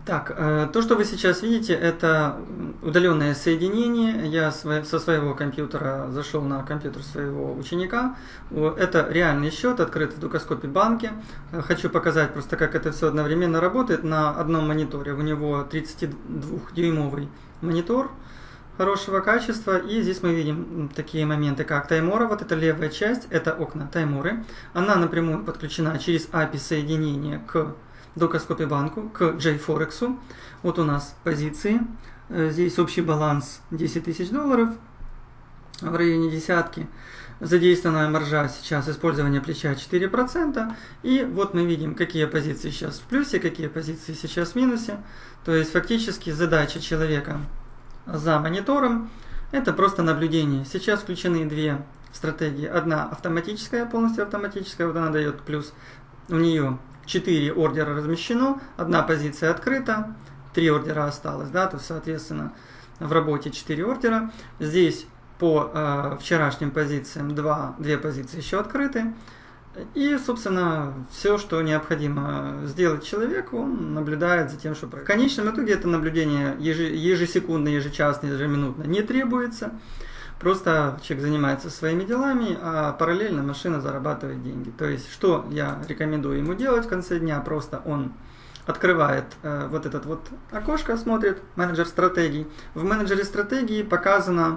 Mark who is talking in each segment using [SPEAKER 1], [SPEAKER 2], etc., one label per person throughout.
[SPEAKER 1] Так, то, что вы сейчас видите, это удаленное соединение. Я со своего компьютера зашел на компьютер своего ученика. Это реальный счет, открыт в Дукаскопе банке. Хочу показать просто, как это все одновременно работает на одном мониторе. У него 32-дюймовый монитор хорошего качества. И здесь мы видим такие моменты, как таймора. Вот это левая часть, это окна тайморы. Она напрямую подключена через API соединение к Дукаскопе банку, к JForex. Вот у нас позиции. Здесь общий баланс 10 тысяч долларов в районе десятки. Задействованная маржа сейчас использование плеча 4%. И вот мы видим, какие позиции сейчас в плюсе, какие позиции сейчас в минусе. То есть фактически задача человека за монитором это просто наблюдение. Сейчас включены две стратегии. Одна автоматическая, полностью автоматическая. Вот она дает плюс. У нее 4 ордера размещено, одна позиция открыта, 3 ордера осталось, да, то соответственно в работе 4 ордера. Здесь по вчерашним позициям 2 позиции еще открыты. И, собственно, все, что необходимо сделать человеку, он наблюдает за тем, что происходит. В конечном итоге это наблюдение ежесекундно, ежечасно, ежеминутно не требуется. Просто человек занимается своими делами, а параллельно машина зарабатывает деньги. То есть, что я рекомендую ему делать в конце дня? Просто он открывает вот этот вот окошко, смотрит менеджер стратегий. В менеджере стратегии показано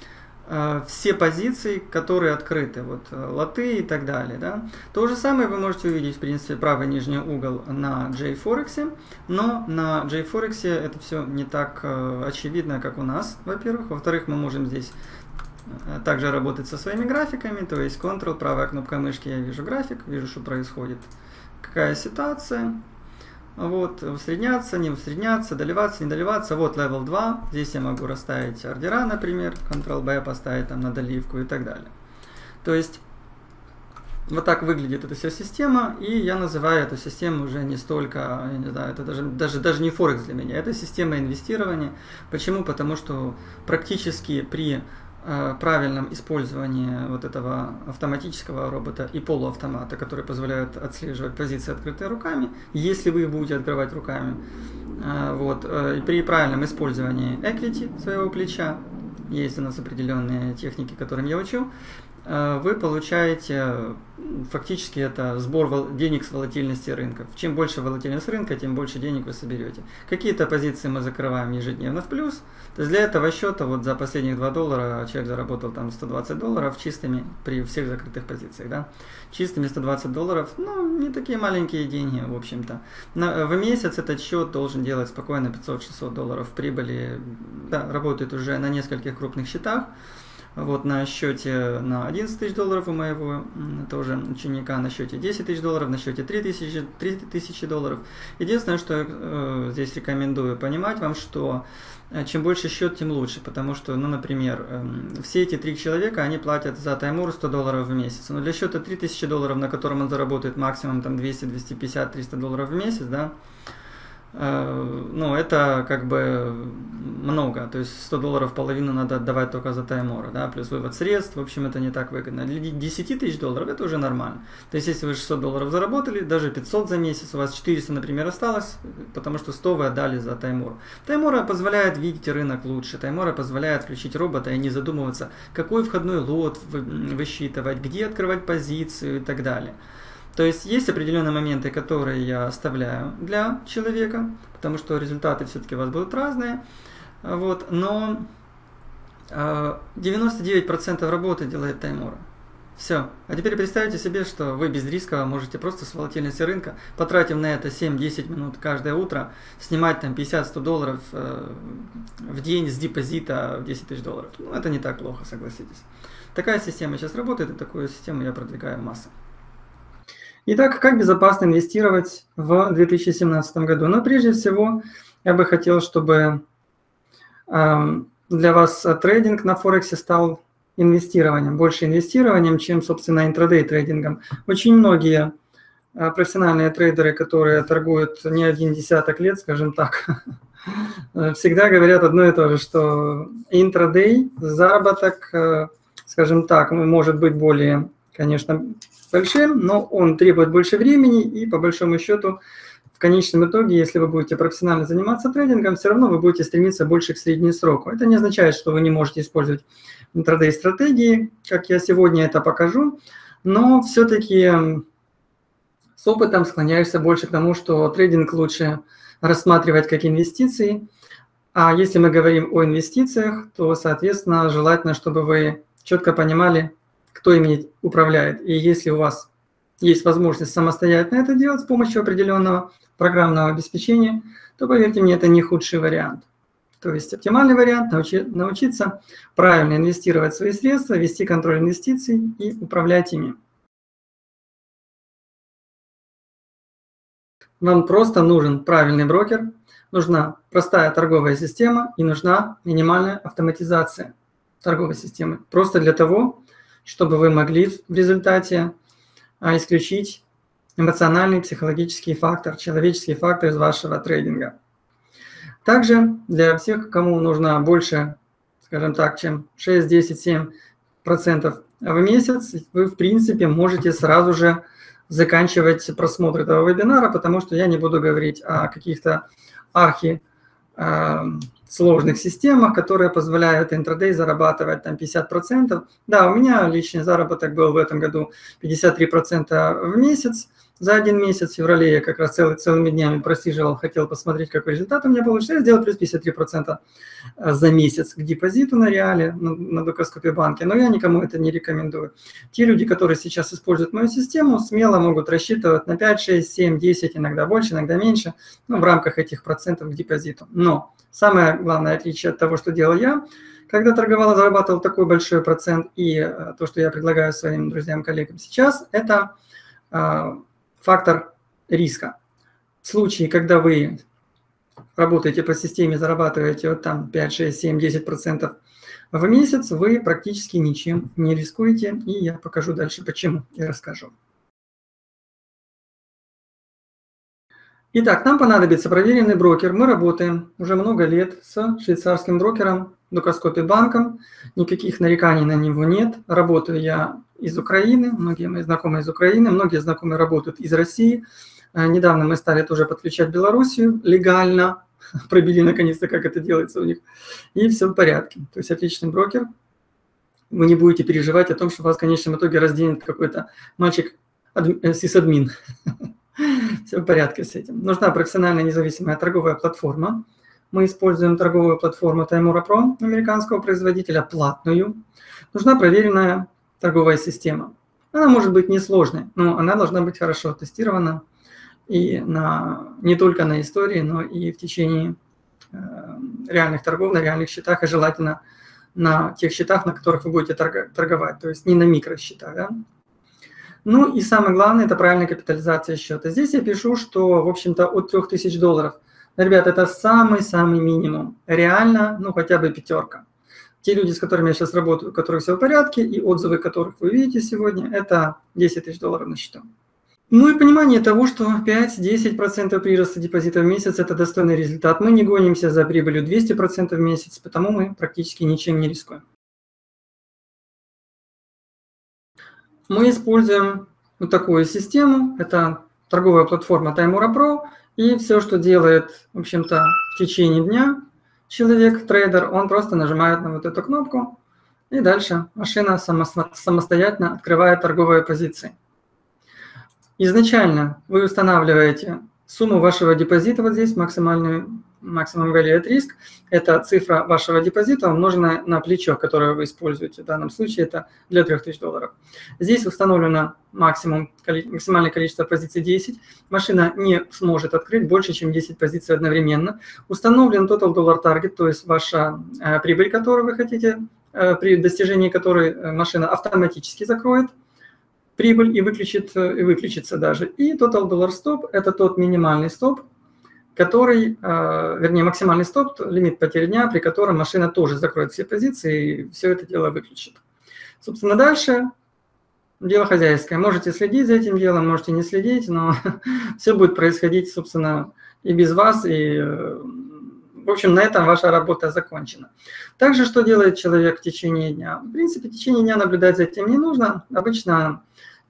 [SPEAKER 1] все позиции, которые открыты, вот лоты и так далее. Да? То же самое вы можете увидеть, в принципе, правый нижний угол на JForex, но на JForex это все не так очевидно, как у нас, во-первых. Во-вторых, мы можем здесь также работать со своими графиками, то есть Ctrl, правая кнопка мышки, я вижу график, вижу, что происходит, какая ситуация. Вот, усредняться, не усредняться, доливаться, не доливаться. Вот level 2. Здесь я могу расставить ордера, например, Ctrl-B поставить там на доливку и так далее. То есть, вот так выглядит эта вся система. И я называю эту систему уже не столько, я не знаю, это даже не Форекс для меня. Это система инвестирования. Почему? Потому что практически при правильном использовании вот этого автоматического робота и полуавтомата, которые позволяют отслеживать позиции, открытые руками, если вы их будете открывать руками, вот, и при правильном использовании equity своего плеча, есть у нас определенные техники, которым я учу, вы получаете фактически это сбор денег с волатильности рынков. Чем больше волатильность рынка, тем больше денег вы соберете. Какие-то позиции мы закрываем ежедневно в плюс. То есть для этого счета вот за последних $2 человек заработал там $120 чистыми при всех закрытых позициях. Да? Чистыми $120, ну не такие маленькие деньги в общем-то. В месяц этот счет должен делать спокойно $500-600 прибыли. Да, работает уже на нескольких крупных счетах. Вот на счете на $11 тысяч у моего тоже ученика, на счете $10 тысяч, на счете $3 тысячи. Единственное, что здесь рекомендую понимать вам, что чем больше счет, тем лучше, потому что, ну, например, все эти 3 человека, они платят за таймур $100 в месяц. Но для счета $3000, на котором он заработает максимум там 200, 250, $300 в месяц, да, ну, это как бы много, то есть $100 половину надо отдавать только за таймора, да, плюс вывод средств, в общем, это не так выгодно. Для 10 тысяч долларов это уже нормально. То есть, если вы $600 заработали, даже 500 за месяц, у вас 400, например, осталось, потому что 100 вы отдали за таймор. Таймора позволяет видеть рынок лучше, таймора позволяет включить робота и не задумываться, какой входной лот высчитывать, где открывать позицию и так далее. То есть есть определенные моменты, которые я оставляю для человека, потому что результаты все-таки у вас будут разные. Вот, но 99% работы делает таймора. Все. А теперь представьте себе, что вы без риска можете просто с волатильности рынка, потратив на это 7-10 минут каждое утро, снимать там $50-100 в день с депозита в $10 тысяч. Ну, это не так плохо, согласитесь. Такая система сейчас работает, и такую систему я продвигаю в массы. Итак, как безопасно инвестировать в 2017 году? Ну, прежде всего, я бы хотел, чтобы для вас трейдинг на Форексе стал инвестированием, больше инвестированием, чем, собственно, интрадей трейдингом. Очень многие профессиональные трейдеры, которые торгуют не один десяток лет, скажем так, всегда говорят одно и то же, что интрадей, заработок, скажем так, может быть более, конечно, большим, но он требует больше времени, и по большому счету в конечном итоге, если вы будете профессионально заниматься трейдингом, все равно вы будете стремиться больше к среднему сроку. Это не означает, что вы не можете использовать интрадей-стратегии, как я сегодня это покажу, но все-таки с опытом склоняешься больше к тому, что трейдинг лучше рассматривать как инвестиции. А если мы говорим о инвестициях, то, соответственно, желательно, чтобы вы четко понимали, кто ими управляет. И если у вас есть возможность самостоятельно это делать с помощью определенного программного обеспечения, то, поверьте мне, это не худший вариант. То есть оптимальный вариант – научиться правильно инвестировать свои средства, вести контроль инвестиций и управлять ими. Вам просто нужен правильный брокер, нужна простая торговая система и нужна минимальная автоматизация торговой системы. Просто для того, чтобы вы могли в результате исключить эмоциональный, психологический фактор, человеческий фактор из вашего трейдинга. Также для всех, кому нужно больше, скажем так, чем 6, 10, 7% в месяц, вы, в принципе, можете сразу же заканчивать просмотр этого вебинара, потому что я не буду говорить о каких-то сложных системах, которые позволяют интрадей зарабатывать там 50%. Да, у меня личный заработок был в этом году 53% в месяц. За один месяц, в феврале, я как раз целыми днями просиживал, хотел посмотреть, какой результат у меня получится. Я сделал плюс 53% за месяц к депозиту на реале, на Дукаскопе банке, но я никому это не рекомендую. Те люди, которые сейчас используют мою систему, смело могут рассчитывать на 5, 6, 7, 10, иногда больше, иногда меньше, в рамках этих процентов к депозиту. Но самое главное отличие от того, что делал я, когда торговал, зарабатывал такой большой процент, и то, что я предлагаю своим друзьям, коллегам сейчас, это фактор риска. В случае, когда вы работаете по системе, зарабатываете вот там 5, 6, 7, 10% в месяц, вы практически ничем не рискуете, и я покажу дальше почему и расскажу. Итак, нам понадобится проверенный брокер. Мы работаем уже много лет с швейцарским брокером Дукаскопе банком. Никаких нареканий на него нет. Работаю я из Украины, многие мои знакомые из Украины, многие знакомые работают из России. Недавно мы стали тоже подключать Белоруссию легально, пробили наконец-то, как это делается у них, и все в порядке. То есть отличный брокер. Вы не будете переживать о том, что вас в конечном итоге разденет какой-то мальчик сисадмин. Все в порядке с этим. Нужна профессиональная независимая торговая платформа. Мы используем торговую платформу Taimura Pro, американского производителя, платную. Нужна проверенная торговая система. Она может быть несложной, но она должна быть хорошо тестирована и не только на истории, но и в течение реальных торгов, на реальных счетах, и желательно на тех счетах, на которых вы будете торговать, то есть не на микросчетах. Да? Ну и самое главное, это правильная капитализация счета. Здесь я пишу, что, в общем-то, от $3000. Ребята, это самый-самый минимум. Реально, хотя бы 5. Те люди, с которыми я сейчас работаю, у которых все в порядке, и отзывы, которых вы видите сегодня, это $10 000 на счету. Ну и понимание того, что 5-10% прироста депозита в месяц – это достойный результат. Мы не гонимся за прибылью 200% в месяц, потому мы практически ничем не рискуем. Мы используем вот такую систему. Это торговая платформа Taimura Pro. И все, что делает, в общем-то, в течение дня человек, трейдер, он просто нажимает на вот эту кнопку. И дальше машина самостоятельно открывает торговые позиции. Изначально вы устанавливаете сумму вашего депозита, вот здесь максимум value at risk, это цифра вашего депозита, умноженная на плечо, которое вы используете. В данном случае это для $3000. Здесь установлено максимальное количество позиций 10. Машина не сможет открыть больше, чем 10 позиций одновременно. Установлен total dollar target, то есть ваша прибыль, которую вы хотите, при достижении которой машина автоматически закроет прибыль и выключится даже. И total dollar stop – это тот минимальный стоп, который, максимальный стоп, лимит потери дня, при котором машина тоже закроет все позиции и все это дело выключит. Собственно, дальше дело хозяйское. Можете следить за этим делом, можете не следить, но все будет происходить, собственно, и без вас, и, в общем, на этом ваша работа закончена. Также, что делает человек в течение дня? В принципе, в течение дня наблюдать за этим не нужно. Обычно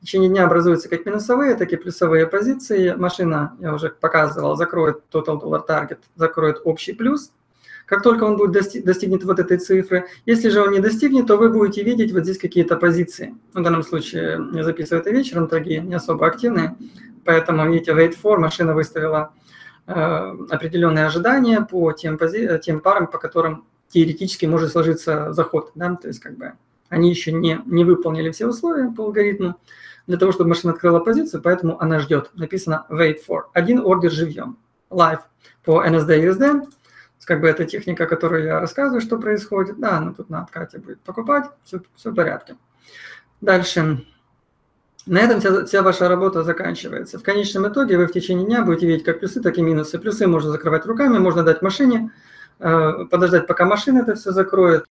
[SPEAKER 1] течение дня образуются как минусовые, так и плюсовые позиции. Машина, я уже показывал, закроет Total Dollar Target, закроет общий плюс. Как только он будет достигнет вот этой цифры, если же он не достигнет, то вы будете видеть вот здесь какие-то позиции. В данном случае я записываю это вечером, торги не особо активные, поэтому, видите, wait for, машина выставила определенные ожидания по тем парам, по которым теоретически может сложиться заход. Да? То есть как бы они еще не выполнили все условия по алгоритму для того, чтобы машина открыла позицию, поэтому она ждет. Написано wait for. Один ордер живьем. Live по NSD USD. Как бы это техника, которую я рассказываю, что происходит. Да, ну тут на откате будет покупать, все в порядке. Дальше. На этом вся ваша работа заканчивается. В конечном итоге вы в течение дня будете видеть как плюсы, так и минусы. Плюсы можно закрывать руками, можно дать машине, подождать, пока машина это все закроет.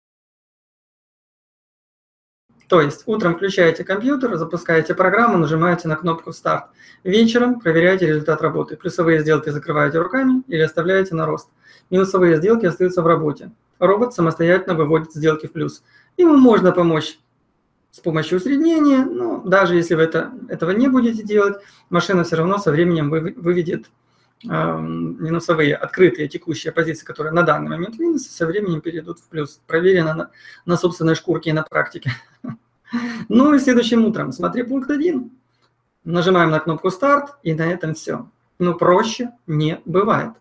[SPEAKER 1] То есть утром включаете компьютер, запускаете программу, нажимаете на кнопку «Старт». Вечером проверяете результат работы. Плюсовые сделки закрываете руками или оставляете на рост. Минусовые сделки остаются в работе. Робот самостоятельно выводит сделки в плюс. Ему можно помочь с помощью усреднения, но даже если вы этого не будете делать, машина все равно со временем выведет минусовые, открытые текущие позиции, которые на данный момент минусы, со временем перейдут в плюс. Проверено на собственной шкурке и на практике. Ну и следующим утром, смотри пункт 1. Нажимаем на кнопку «Старт», и на этом все. Но проще не бывает.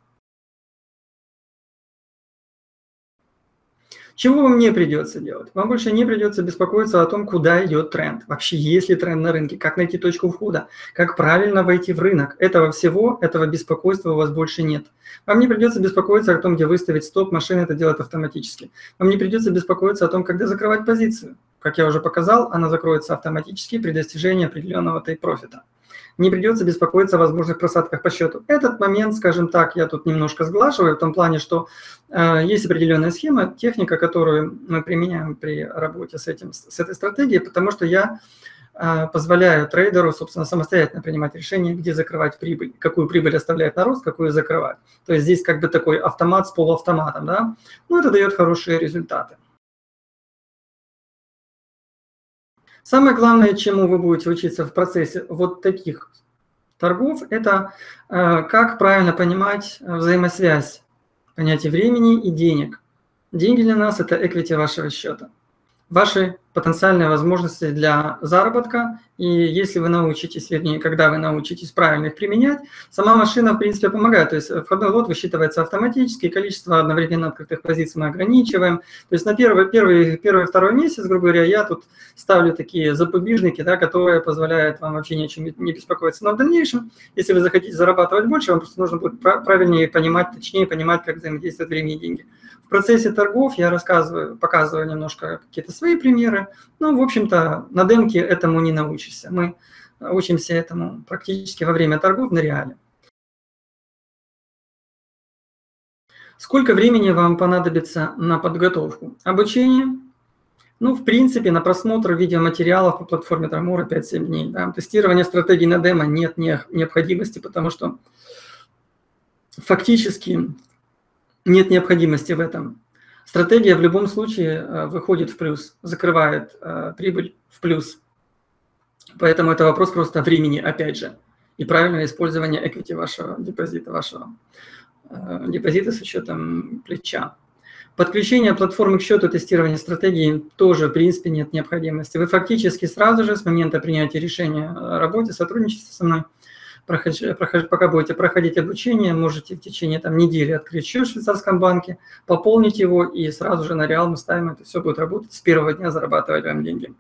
[SPEAKER 1] Чего вам не придется делать? Вам больше не придется беспокоиться о том, куда идет тренд. Вообще, есть ли тренд на рынке, как найти точку входа, как правильно войти в рынок. Этого беспокойства у вас больше нет. Вам не придется беспокоиться о том, где выставить стоп, машина это делает автоматически. Вам не придется беспокоиться о том, когда закрывать позицию. Как я уже показал, она закроется автоматически при достижении определенного тейк-профита. Не придется беспокоиться о возможных просадках по счету. Этот момент, скажем так, я тут немножко сглаживаю, в том плане, что есть определенная схема, техника, которую мы применяем при работе с этой стратегией, потому что я позволяю трейдеру, собственно, самостоятельно принимать решение, где закрывать прибыль, какую прибыль оставлять на рост, какую закрывать. То есть здесь как бы такой автомат с полуавтоматом, да? Ну, это дает хорошие результаты. Самое главное, чему вы будете учиться в процессе вот таких торгов, это как правильно понимать взаимосвязь понятия времени и денег. Деньги для нас – это equity вашего счета, ваши потенциальные возможности для заработка. И если вы научитесь, вернее, когда вы научитесь правильно их применять, сама машина, в принципе, помогает. То есть входной лот высчитывается автоматически, количество одновременно открытых позиций мы ограничиваем. То есть на первый-второй месяц, грубо говоря, я тут ставлю такие запобежники, да, которые позволяют вам вообще ни о чем не беспокоиться. Но в дальнейшем, если вы захотите зарабатывать больше, вам просто нужно будет правильнее понимать, точнее понимать, как взаимодействуют время и деньги. В процессе торгов я показываю немножко какие-то свои примеры. Ну, в общем-то, на демке этому не научишься. Мы учимся этому практически во время торгов на реале. Сколько времени вам понадобится на подготовку? Обучение? Ну, в принципе, на просмотр видеоматериалов по платформе Tramora 5-7 дней. Да. Тестирование стратегий на демо нет необходимости, потому что фактически нет необходимости в этом. Стратегия в любом случае выходит в плюс, закрывает прибыль в плюс. Поэтому это вопрос просто времени, опять же, и правильного использования equity вашего депозита с учетом плеча. Подключение платформы к счету, тестирование стратегии тоже, в принципе, нет необходимости. Вы фактически сразу же с момента принятия решения о работе, сотрудничестве со мной, пока будете проходить обучение, можете в течение недели открыть счет в швейцарском банке, пополнить его, и сразу же на реал мы ставим, это все будет работать, с первого дня зарабатывать вам деньги.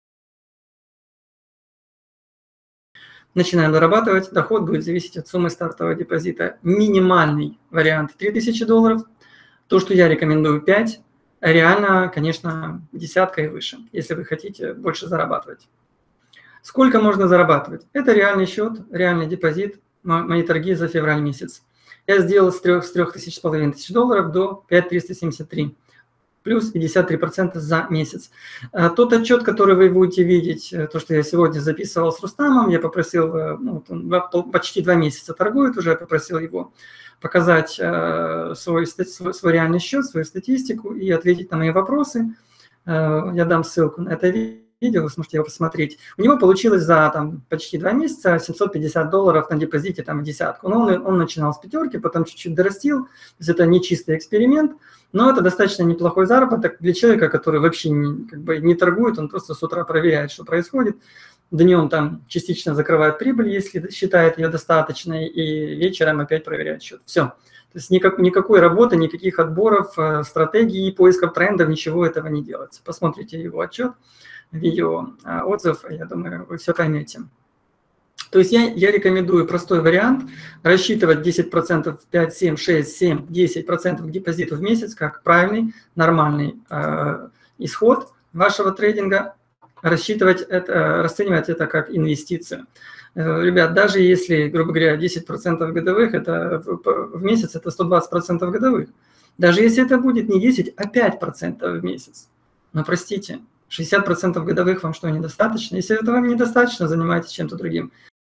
[SPEAKER 1] Начинаем зарабатывать, доход будет зависеть от суммы стартового депозита. Минимальный вариант $3000, то, что я рекомендую 5, реально, конечно, десятка и выше, если вы хотите больше зарабатывать. Сколько можно зарабатывать? Это реальный счет, реальный депозит, мои торги за февраль месяц. Я сделал с $3500 до 5373, плюс 53% за месяц. Тот отчет, который вы будете видеть, то, что я сегодня записывал с Рустамом, я попросил, он почти 2 месяца торгует уже, я попросил его показать свой реальный счет, свою статистику и ответить на мои вопросы. Я дам ссылку на это видео. видео, вы сможете его посмотреть. У него получилось за там, почти 2 месяца $750 на депозите там, в десятку. Но он начинал с 5, потом чуть-чуть дорастил. То есть это не чистый эксперимент, но это достаточно неплохой заработок для человека, который вообще не торгует, он просто с утра проверяет, что происходит. Днем там частично закрывает прибыль, если считает ее достаточной, и вечером опять проверяет счет. Все. То есть никакой работы, никаких отборов, стратегий, поисков трендов, ничего этого не делается. Посмотрите его отчет, видео, отзыв, я думаю, вы все поймете. То есть я рекомендую простой вариант, рассчитывать 10%, 5, 7, 6, 7, 10% к депозиту в месяц, как правильный, нормальный исход вашего трейдинга, расценивать это как инвестицию. Ребят, даже если, грубо говоря, 10% годовых, это в месяц это 120% годовых. Даже если это будет не 10, а 5% в месяц. Но простите, 60% годовых вам что, недостаточно? Если этого вам недостаточно, занимайтесь чем-то другим.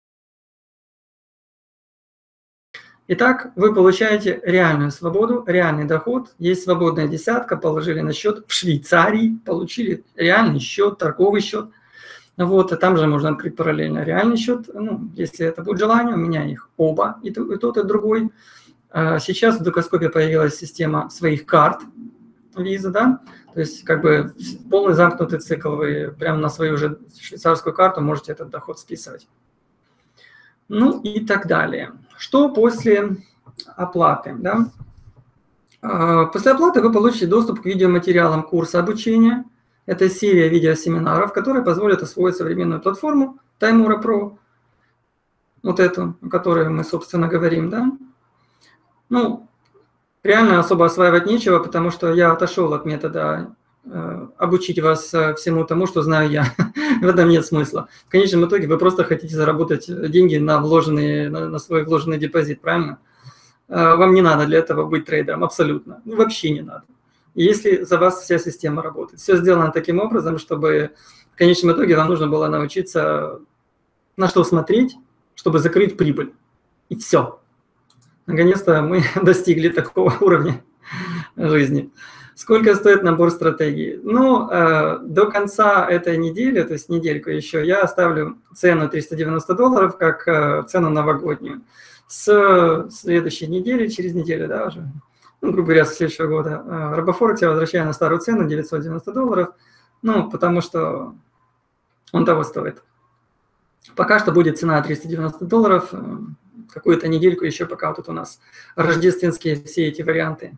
[SPEAKER 1] Итак, вы получаете реальную свободу, реальный доход. Есть свободная десятка, положили на счет в Швейцарии, получили реальный счет, торговый счет. Вот, и там же можно открыть параллельно реальный счет, ну, если это будет желание. У меня их оба, и тот, и другой. Сейчас в Дукаскопе появилась система своих карт Visa, да, то есть как бы полный замкнутый цикл, вы прямо на свою же швейцарскую карту можете этот доход списывать. Ну и так далее. Что после оплаты, да? После оплаты вы получите доступ к видеоматериалам курса обучения. Это серия видеосеминаров, которые позволят освоить современную платформу Таймура Pro, вот эту, о которой мы, собственно, говорим, да. Ну, реально особо осваивать нечего, потому что я отошел от метода обучить вас всему тому, что знаю я. В этом нет смысла. В конечном итоге вы просто хотите заработать деньги на свой вложенный депозит, правильно? Вам не надо для этого быть трейдером, абсолютно. Ну, вообще не надо. Если за вас вся система работает. Все сделано таким образом, чтобы в конечном итоге вам нужно было научиться на что смотреть, чтобы закрыть прибыль. И все. Наконец-то мы достигли такого уровня жизни. Сколько стоит набор стратегий? Ну, до конца этой недели, то есть недельку еще, я оставлю цену $390 как цену новогоднюю. С следующей недели, через неделю, да, уже, ну, грубо говоря, с следующего года, RoboForex я возвращаю на старую цену $990, ну, потому что он того стоит. Пока что будет цена $390, какую-то недельку еще, пока тут у нас рождественские все эти варианты.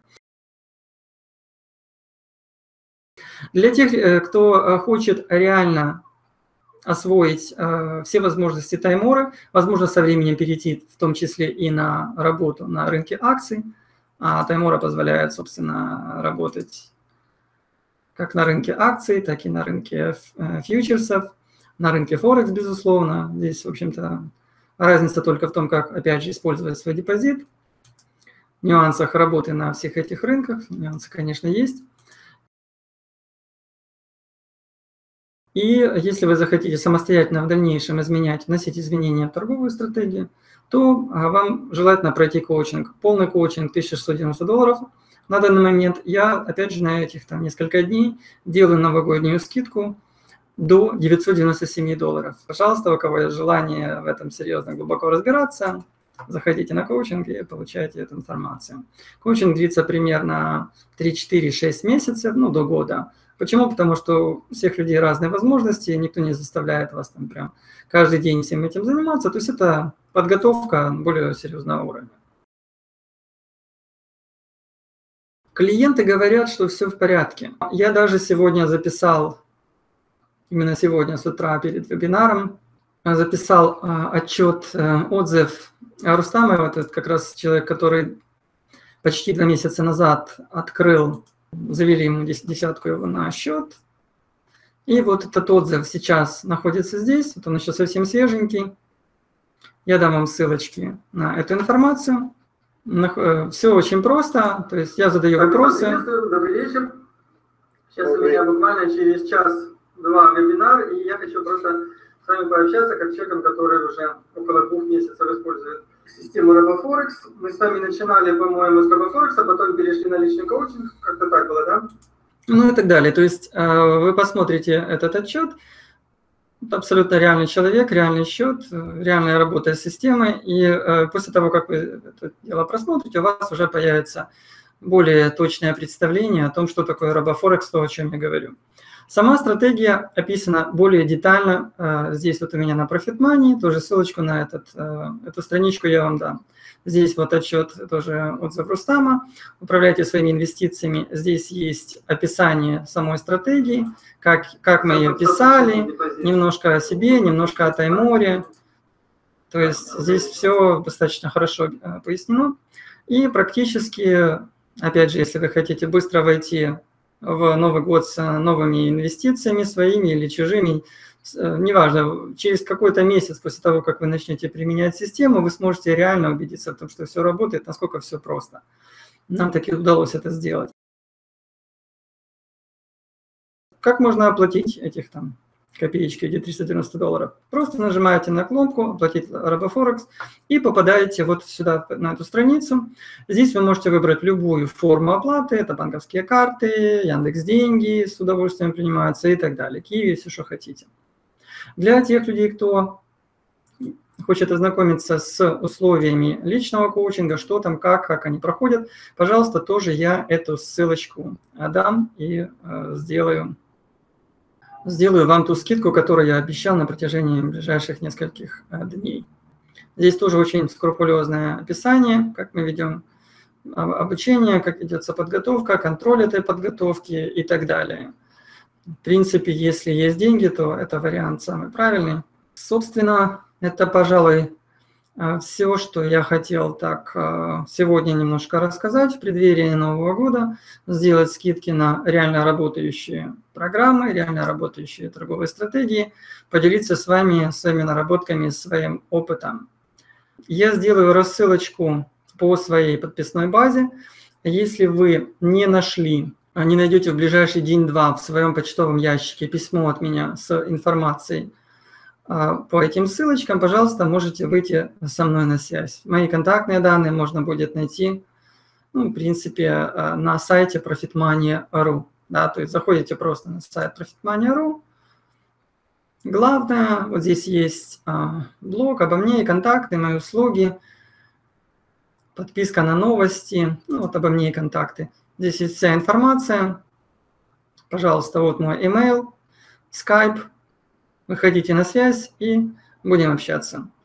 [SPEAKER 1] Для тех, кто хочет реально освоить все возможности Таймора, возможно, со временем перейти в том числе и на работу на рынке акций. А Таймора позволяет, собственно, работать как на рынке акций, так и на рынке фьючерсов, на рынке Форекс, безусловно. Здесь, в общем-то, разница только в том, как, опять же, использовать свой депозит. В нюансах работы на всех этих рынках, нюансы, конечно, есть. И если вы захотите самостоятельно в дальнейшем вносить изменения в торговую стратегию, то вам желательно пройти коучинг. Полный коучинг $1690 на данный момент. Я, опять же, на этих там несколько дней делаю новогоднюю скидку до $997. Пожалуйста, у кого есть желание в этом серьезно глубоко разбираться, заходите на коучинг и получайте эту информацию. Коучинг длится примерно 3-4-6 месяцев, ну, до года. Почему? Потому что у всех людей разные возможности, никто не заставляет вас там прям каждый день всем этим заниматься. То есть это подготовка более серьезного уровня. Клиенты говорят, что все в порядке. Я даже сегодня записал, именно сегодня с утра перед вебинаром, записал отчет, отзыв Рустама, вот этот как раз человек, который почти 2 месяца назад открыл, завели ему десятку его на счет. И вот этот отзыв сейчас находится здесь, вот он еще совсем свеженький. Я дам вам ссылочки на эту информацию. Все очень просто, то есть я задаю вопросы. Добрый вечер. Сейчас у меня буквально через час-два вебинар, и я хочу просто с вами пообщаться как человеком, который уже около 2 месяцев использует систему RoboForex. Мы с вами начинали, по-моему, с RoboForex, а потом перешли на личный коучинг. Как-то так было, да? ну и так далее. То есть вы посмотрите этот отчет, абсолютно реальный человек, реальный счет, реальная работа с системой, и после того, как вы это дело просмотрите, у вас уже появится более точное представление о том, что такое RoboForex, то, о чем я говорю. Сама стратегия описана более детально. Здесь вот у меня на Profit Money, тоже ссылочку на эту страничку я вам дам. Здесь вот отчет, тоже отзыв Рустама. Управляйте своими инвестициями. Здесь есть описание самой стратегии, как мы ее писали, немножко о себе, немножко о Тайморе. То есть здесь все достаточно хорошо пояснено. И практически, опять же, если вы хотите быстро войти в Новый год с новыми инвестициями своими или чужими, неважно, через какой-то месяц после того, как вы начнете применять систему, вы сможете реально убедиться в том, что все работает, насколько все просто. Нам таки удалось это сделать. Как можно оплатить этих там копеечки, где $390? Просто нажимаете на кнопку «Оплатить RoboForex» и попадаете вот сюда, на эту страницу. Здесь вы можете выбрать любую форму оплаты. Это банковские карты, Яндекс.Деньги с удовольствием принимаются и так далее. Киви, все, что хотите. Для тех людей, кто хочет ознакомиться с условиями личного коучинга, что там, как они проходят, пожалуйста, тоже я эту ссылочку дам и сделаю вам ту скидку, которую я обещал на протяжении ближайших нескольких дней. Здесь тоже очень скрупулезное описание, как мы ведем обучение, как ведется подготовка, контроль этой подготовки и так далее. В принципе, если есть деньги, то это вариант самый правильный. Собственно, это, пожалуй, все, что я хотел так сегодня немножко рассказать в преддверии Нового года, сделать скидки на реально работающие программы, реально работающие торговые стратегии, поделиться с вами своими наработками, своим опытом. Я сделаю рассылочку по своей подписной базе. Если вы не найдете в ближайший день-два в своем почтовом ящике письмо от меня с информацией по этим ссылочкам, пожалуйста, можете выйти со мной на связь. Мои контактные данные можно будет найти, в принципе, на сайте profitmoney.ru. Да, то есть заходите просто на сайт profitmoney.ru. Главное, вот здесь есть блог обо мне, контакты, мои услуги, подписка на новости, вот обо мне и контакты. Здесь есть вся информация. Пожалуйста, вот мой email, Skype. Выходите на связь и будем общаться.